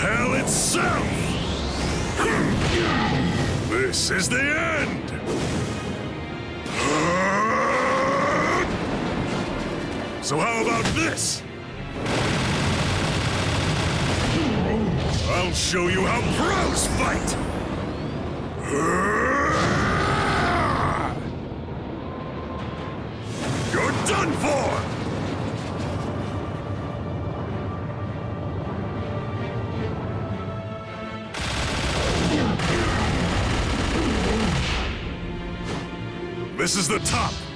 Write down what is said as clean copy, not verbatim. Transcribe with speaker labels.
Speaker 1: hell itself! This is the end! So how about this? I'll show you how pros fight! You're done for! This is the top!